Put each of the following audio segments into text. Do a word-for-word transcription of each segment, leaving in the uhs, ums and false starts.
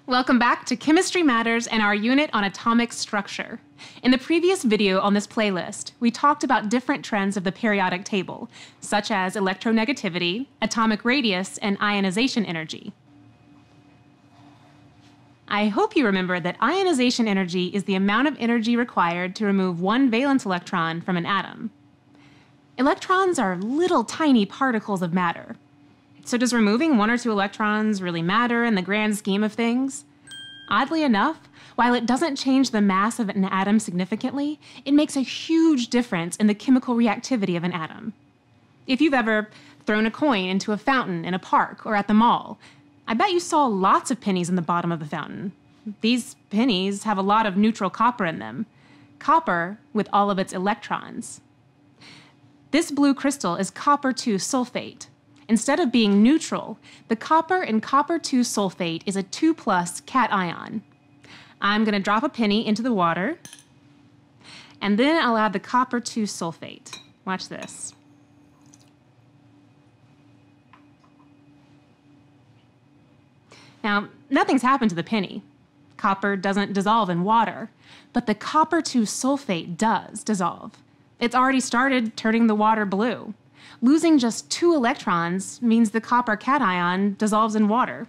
Welcome back to Chemistry Matters and our unit on atomic structure. In the previous video on this playlist, we talked about different trends of the periodic table, such as electronegativity, atomic radius, and ionization energy. I hope you remember that ionization energy is the amount of energy required to remove one valence electron from an atom. Electrons are little tiny particles of matter. So does removing one or two electrons really matter in the grand scheme of things? Oddly enough, while it doesn't change the mass of an atom significantly, it makes a huge difference in the chemical reactivity of an atom. If you've ever thrown a coin into a fountain in a park or at the mall, I bet you saw lots of pennies in the bottom of the fountain. These pennies have a lot of neutral copper in them. Copper with all of its electrons. This blue crystal is copper two sulfate. Instead of being neutral, the copper in copper two sulfate is a two plus cation. I'm going to drop a penny into the water, and then I'll add the copper two sulfate. Watch this. Now, nothing's happened to the penny. Copper doesn't dissolve in water, but the copper two sulfate does dissolve. It's already started turning the water blue. Losing just two electrons means the copper cation dissolves in water.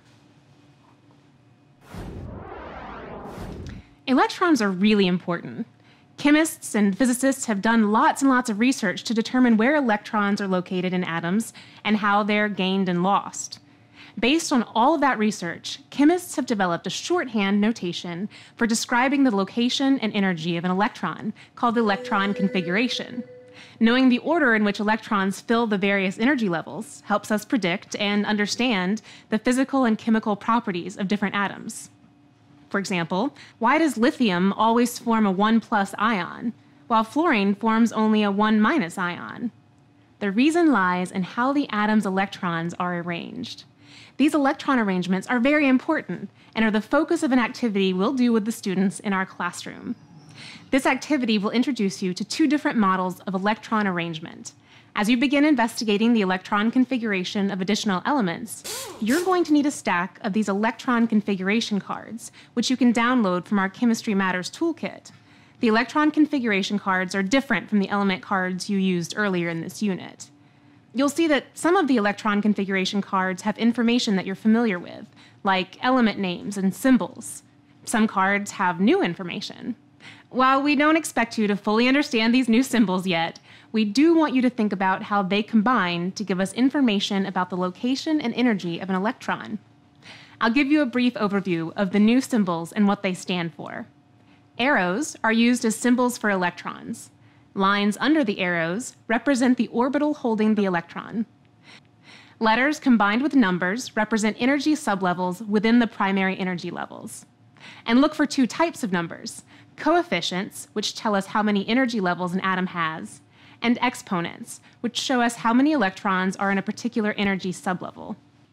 Electrons are really important. Chemists and physicists have done lots and lots of research to determine where electrons are located in atoms and how they're gained and lost. Based on all of that research, chemists have developed a shorthand notation for describing the location and energy of an electron, called the electron configuration. Knowing the order in which electrons fill the various energy levels helps us predict and understand the physical and chemical properties of different atoms. For example, why does lithium always form a one plus ion, while fluorine forms only a one minus ion? The reason lies in how the atom's electrons are arranged. These electron arrangements are very important and are the focus of an activity we'll do with the students in our classroom. This activity will introduce you to two different models of electron arrangement. As you begin investigating the electron configuration of additional elements, you're going to need a stack of these electron configuration cards, which you can download from our Chemistry Matters toolkit. The electron configuration cards are different from the element cards you used earlier in this unit. You'll see that some of the electron configuration cards have information that you're familiar with, like element names and symbols. Some cards have new information. While we don't expect you to fully understand these new symbols yet, we do want you to think about how they combine to give us information about the location and energy of an electron. I'll give you a brief overview of the new symbols and what they stand for. Arrows are used as symbols for electrons. Lines under the arrows represent the orbital holding the electron. Letters combined with numbers represent energy sublevels within the primary energy levels. And look for two types of numbers: coefficients, which tell us how many energy levels an atom has, and exponents, which show us how many electrons are in a particular energy sublevel.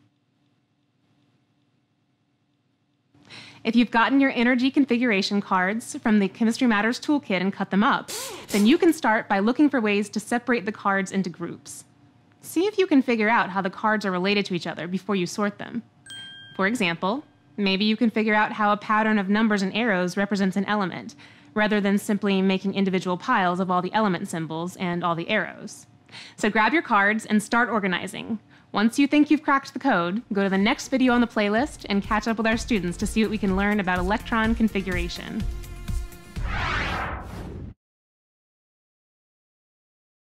If you've gotten your energy configuration cards from the Chemistry Matters toolkit and cut them up, then you can start by looking for ways to separate the cards into groups. See if you can figure out how the cards are related to each other before you sort them. For example, maybe you can figure out how a pattern of numbers and arrows represents an element, rather than simply making individual piles of all the element symbols and all the arrows. So grab your cards and start organizing. Once you think you've cracked the code, go to the next video on the playlist and catch up with our students to see what we can learn about electron configuration.